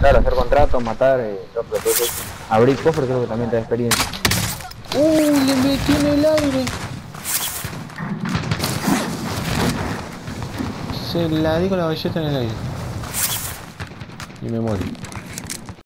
Claro, hacer contratos, matar, abrir cofres creo que también te da experiencia. Le metí en el aire. Se la di con la ballesta en el aire. Y me morí.